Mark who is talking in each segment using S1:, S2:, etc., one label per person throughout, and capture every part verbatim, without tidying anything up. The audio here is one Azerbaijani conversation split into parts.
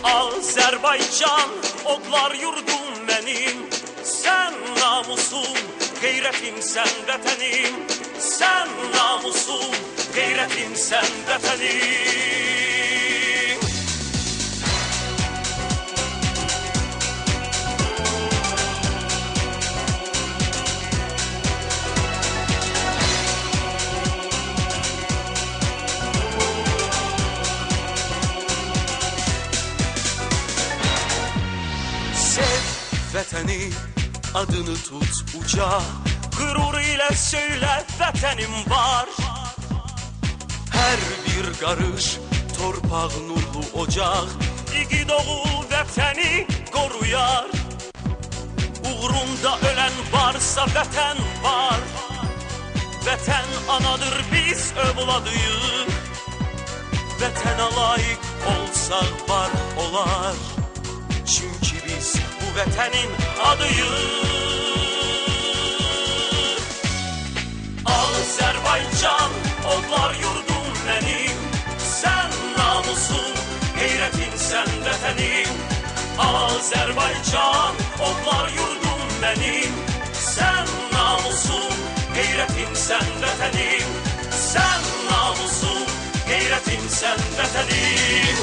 S1: Azerbaycan, odlar yurdum benim. Sen namusum, gayretim sen vatenim. Sen namusum, gayretim sen vatenim.
S2: Vətəni adını tut uca,
S1: Qürur ilə söylə vətənim var.
S2: Hər bir qarış torpaq nurlu ocaq,
S1: İgid oğul vətəni qoruyar. Uğrunda ölən varsa vətən var. Vətən anadır biz övladıyıq. Vətənə layiq olsaq var olar. Çünki biz bu vətənin adıyıq. Azerbaycan, odlar yurdum benim. Sen namusum, gayretin sen vətənim. Azerbaycan, odlar yurdum benim. Sen namusum, gayretin sen vətənim. Sen namusum, gayretin sen vətənim.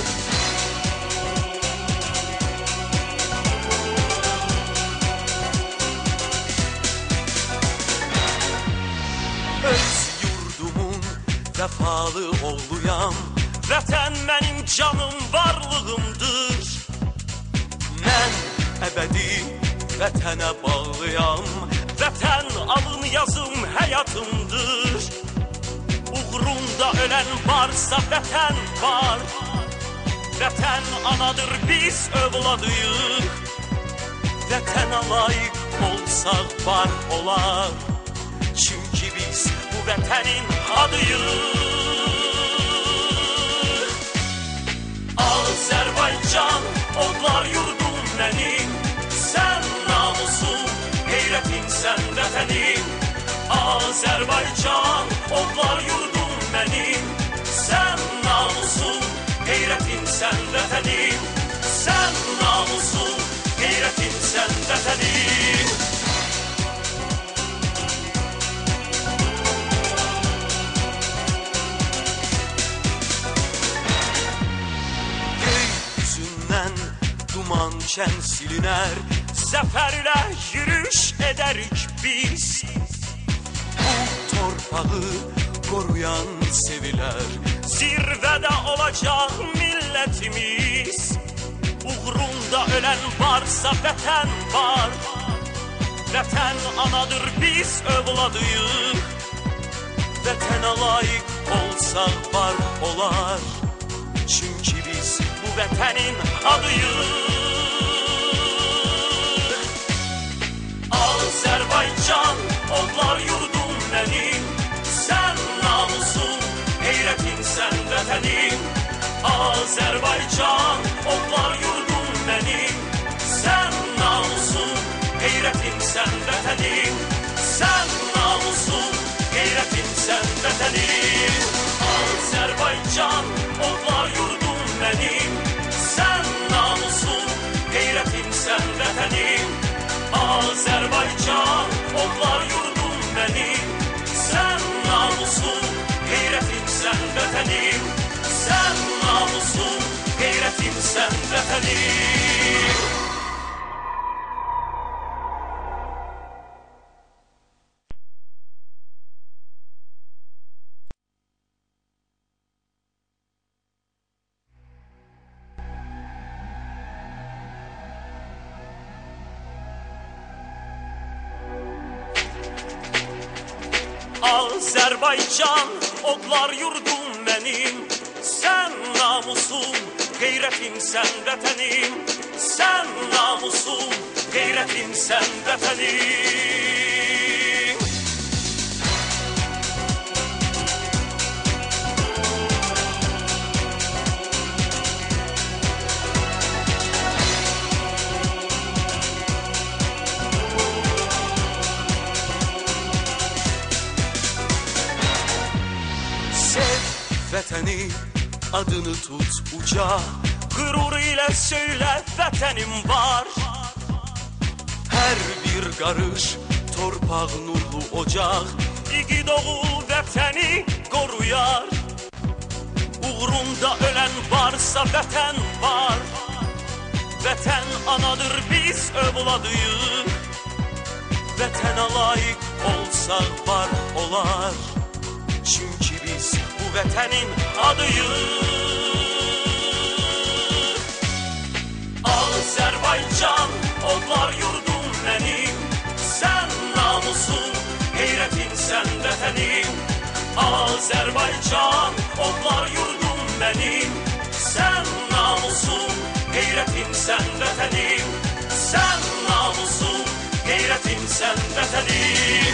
S2: Öz yurdumun vəfalı oğluyam.
S1: Vətən mənim canım varlığımdır.
S2: Mən əbədi vətənə bağlıyam.
S1: Vətən alın yazım həyatımdır. Uğrunda ölən varsa vətən var. Vətən anadır biz övladıyıq. Vətənə layiq olsaq var olar. Çünki biz bu vətənin adıyıq. Azerbaycan, odlar yurdum benim. Sen namusum, gayretin sen vətənim. Azerbaycan, odlar yurdum benim. Sen namusum, gayretin sen vətənim. Sen namusum, gayretin sen vətənim.
S2: Duman şən silinər.
S1: Zəfərlə yürüş edərik biz.
S2: Bu torpağı qoruyan sevilər.
S1: Zirvədə olacaq millətimiz. Uğrunda ölən varsa vətən var. Vətən anadır biz övladıyıq. Vətənə layiq olsaq var olar. Çünki biz bu vətənin adıyıq. Azerbaycan, odlar yurdum benim. Sen namusum, gayretin sen vətənim. Azerbaycan, odlar yurdum benim. Sen namusum, gayretin sen vətənim. Sen namusum, gayretin sen vətənim. Azerbaycan, odlar yurdum benim. Sen namusum, gayretin sen vətənim. Azerbaycan, odlar yurdum benim. Sen namusum, gayretin sen vətənim. Sen namusum, gayretin sen vətənim. Azerbaycan, odlar yurdum benim. Sen namusum, gayretin sen vətənim. Sen namusum, gayretin sen vətənim.
S2: Vətəni adını tut uca,
S1: Qürur ilə söylə vətənim var.
S2: Hər bir qarış torpaq nurlu ocaq,
S1: İgid oğul vətəni qoruyar. Uğrunda ölən varsa vətən var. Vətən anadır, biz övladıyıq. Vətənə layiq olsaq var olar. Çünki biz bu vətənin adıyıq. Azərbaycan, odlar yurdum mənim. Sən namusum, qeyrətim sən vətənim. Azərbaycan, odlar yurdum mənim. Sən namusum, qeyrətim sən vətənim. Sən namusum, qeyrətim sən vətənim.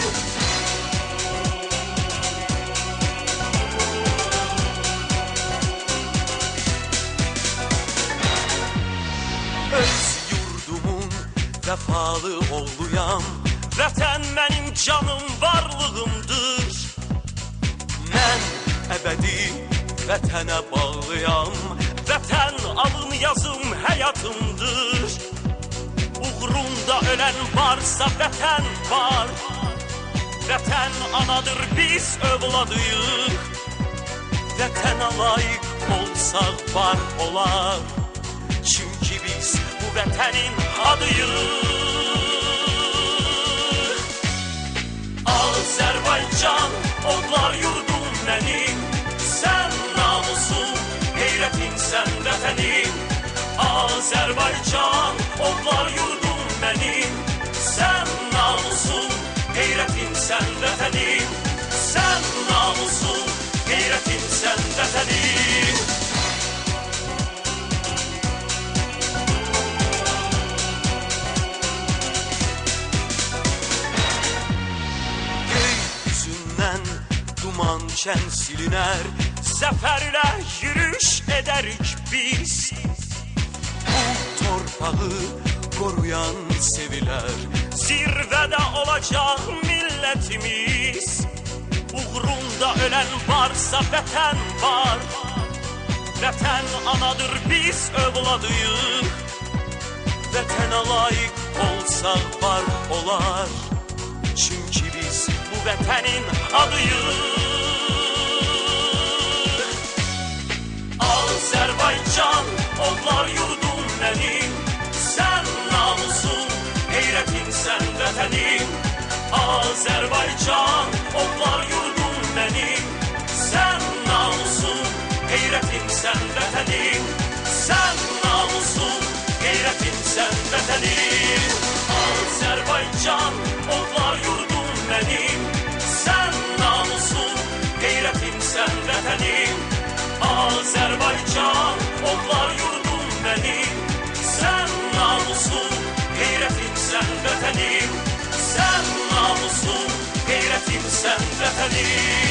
S2: Öz yurdumun vəfalı oğluyam.
S1: Vətən mənim canım varlığımdır.
S2: Mən əbədi vətənə bağlıyam.
S1: Vətən alın yazım həyatımdır. Uğrunda ölən varsa vətən var. Vətən anadır, biz övladıyıq. Vətənə layiq olsaq var olar. Çünki biz bu vətənin adıyıq. Azərbaycan, odlar yurdum mənim. Sən namusum, qeyrətim sən vətənim. Azərbaycan, odlar yurdum mənim. Sən namusum, qeyrətim sən vətənim. Sən namusum, qeyrətim sən vətənim.
S2: Duman şən silinər.
S1: Zəfərlə yürüş edərik biz.
S2: Bu torpağı qoruyan sevilər.
S1: Zirvədə olacaq millətimiz. Uğrunda ölən varsa vətən var. Vətən anadır, biz övladıyıq. Vətənə layiq olsaq var olar. Çünki biz bu vətənin adıyıq. Azərbaycan, odlar yurdum mənim. Sən namusum, qeyrətim sən vətənim. Azərbaycan, odlar yurdum mənim. Sən namusum, qeyrətim sən vətənim. Sən namusum, qeyrətim sən vətənim. Azərbaycan, odlar yurdum mənim. Sən namusum, qeyrətim sən vətənim. Azərbaycan, odlar yurdum mənim. Sən namusum, qeyrətim sən vətənim. Sən namusum, qeyrətim sən vətənim.